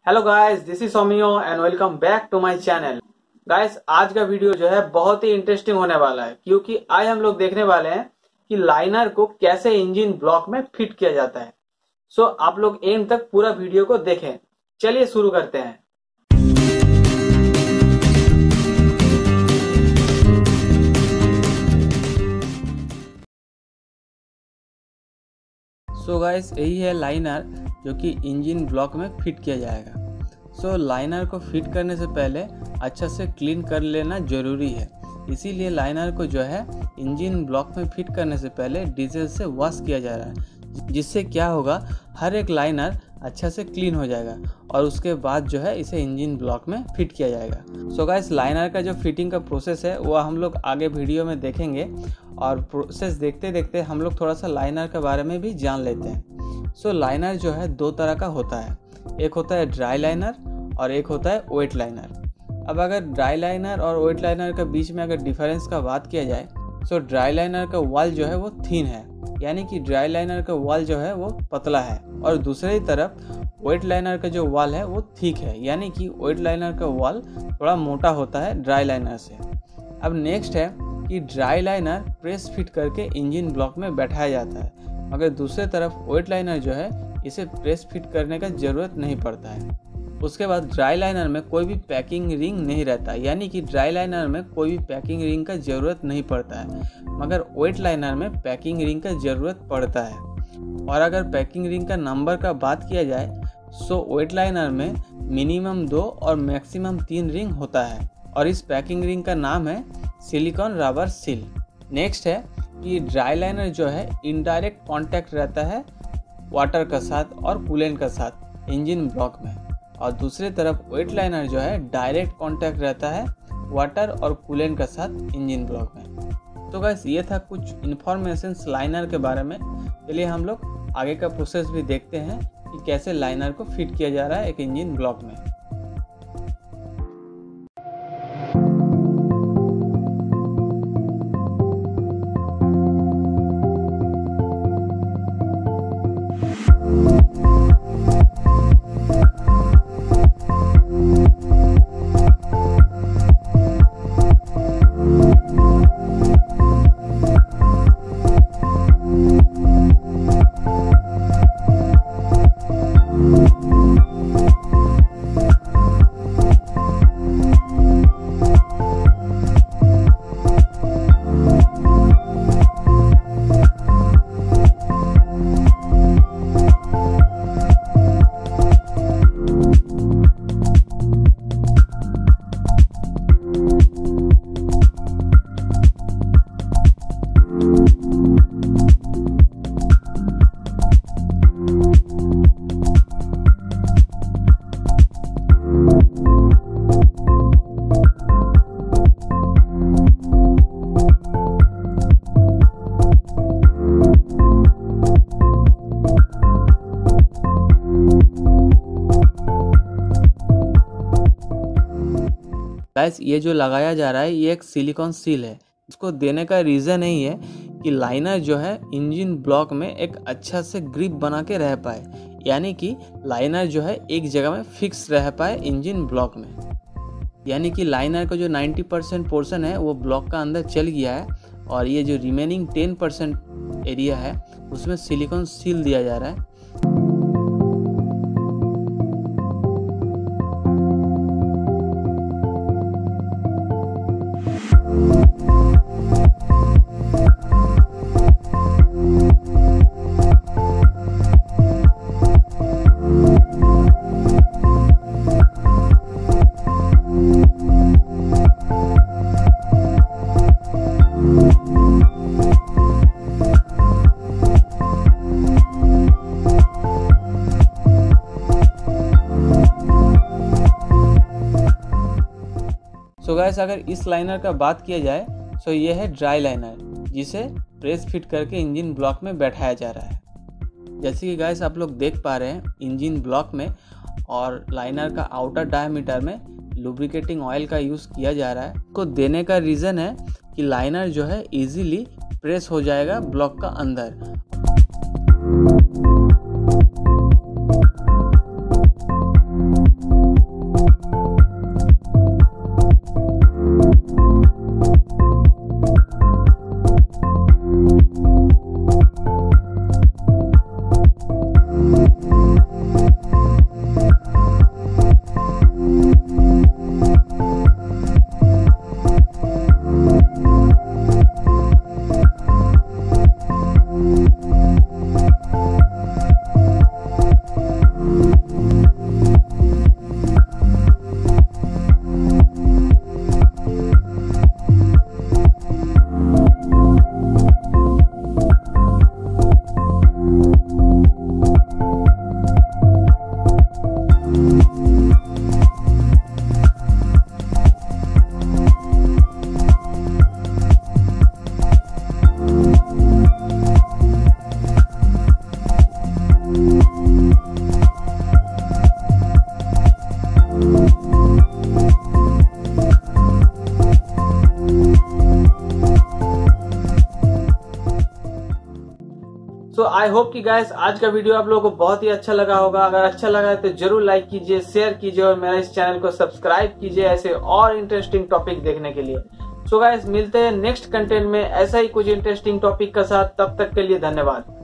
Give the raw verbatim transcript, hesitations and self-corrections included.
Hello guys, this is सोमियो and welcome back to my channel. Guys, आज का video जो है बहुत ही इंटरेस्टिंग होने वाला है, क्योंकि आज हम लोग देखने वाले हैं कि लाइनर को कैसे इंजन ब्लॉक में फिट किया जाता है। सो आप लोग एंड तक पूरा वीडियो को देखें। चलिए शुरू करते हैं। सो गाइस, यही है लाइनर जो कि इंजन ब्लॉक में फिट किया जाएगा। सो so, लाइनर को फिट करने से पहले अच्छा से क्लीन कर लेना ज़रूरी है। इसीलिए लाइनर को जो है इंजन ब्लॉक में फिट करने से पहले डीजल से वॉश किया जा रहा है, जिससे क्या होगा, हर एक लाइनर अच्छा से क्लीन हो जाएगा और उसके बाद जो है इसे इंजन ब्लॉक में फिट किया जाएगा। सो गाइस, लाइनर का जो फिटिंग का प्रोसेस है वो हम लोग आगे वीडियो में देखेंगे, और प्रोसेस देखते देखते हम लोग थोड़ा सा लाइनर के बारे में भी जान लेते हैं। सो लाइनर जो है दो तरह का होता है, एक होता है ड्राई लाइनर और एक होता है वेट लाइनर। अब अगर ड्राई लाइनर और वेट लाइनर के बीच में अगर डिफरेंस का बात किया जाए, सो ड्राई लाइनर का वॉल जो है वो थिन है, यानी कि ड्राई लाइनर का वॉल जो है वो पतला है, और दूसरी तरफ वेट लाइनर का जो वॉल है वो थिक है, यानी कि वेट लाइनर का वॉल थोड़ा मोटा होता है ड्राई लाइनर से। अब नेक्स्ट है कि ड्राई लाइनर प्रेस फिट करके इंजन ब्लॉक में बैठाया जाता है, मगर दूसरी तरफ वेट लाइनर जो है इसे प्रेस फिट करने का ज़रूरत नहीं पड़ता है। उसके बाद ड्राई लाइनर में कोई भी पैकिंग रिंग नहीं रहता, यानी कि ड्राई लाइनर में कोई भी पैकिंग रिंग का ज़रूरत नहीं पड़ता है, मगर वेट लाइनर में पैकिंग रिंग का ज़रूरत पड़ता है। और अगर पैकिंग रिंग का नंबर का बात किया जाए, सो वेट लाइनर में मिनिमम दो और मैक्सिमम तीन रिंग होता है, और इस पैकिंग रिंग का नाम है सिलिकॉन रबर सील। नेक्स्ट है कि ड्राई लाइनर जो है इनडायरेक्ट कांटेक्ट रहता है वाटर का साथ और कूलेंट का साथ इंजन ब्लॉक में, और दूसरी तरफ वेट लाइनर जो है डायरेक्ट कांटेक्ट रहता है वाटर और कूलेंट का साथ इंजन ब्लॉक में। तो गाइस, ये था कुछ इन्फॉर्मेशन लाइनर के बारे में। चलिए हम लोग आगे का प्रोसेस भी देखते हैं कि कैसे लाइनर को फिट किया जा रहा है एक इंजन ब्लॉक में। गाइस, ये जो लगाया जा रहा है ये एक सिलिकॉन सील है। इसको देने का रीज़न यही है कि लाइनर जो है इंजन ब्लॉक में एक अच्छा से ग्रिप बना के रह पाए, यानी कि लाइनर जो है एक जगह में फिक्स रह पाए इंजन ब्लॉक में। यानी कि लाइनर का जो नब्बे परसेंट पोर्शन है वो ब्लॉक का अंदर चल गया है, और ये जो रिमेनिंग दस परसेंट एरिया है उसमें सिलिकॉन सील दिया जा रहा है। सो गाइस, अगर इस लाइनर का बात किया जाए सो ये है ड्राई लाइनर, जिसे प्रेस फिट करके इंजन ब्लॉक में बैठाया जा रहा है। जैसे कि गाइस आप लोग देख पा रहे हैं इंजन ब्लॉक में और लाइनर का आउटर डायमीटर में लुब्रिकेटिंग ऑयल का यूज़ किया जा रहा है। को देने का रीज़न है कि लाइनर जो है इजीली प्रेस हो जाएगा ब्लॉक का अंदर। सो आई होप कि गाइस आज का वीडियो आप लोगों को बहुत ही अच्छा लगा होगा। अगर अच्छा लगा है तो जरूर लाइक कीजिए, शेयर कीजिए और मेरा इस चैनल को सब्सक्राइब कीजिए ऐसे और इंटरेस्टिंग टॉपिक देखने के लिए। सो गाइस मिलते हैं नेक्स्ट कंटेंट में ऐसा ही कुछ इंटरेस्टिंग टॉपिक के साथ। तब तक के लिए धन्यवाद।